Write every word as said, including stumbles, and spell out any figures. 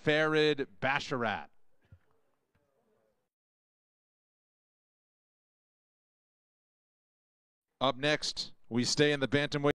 Farid Basharat. Up next, we stay in the bantamweight.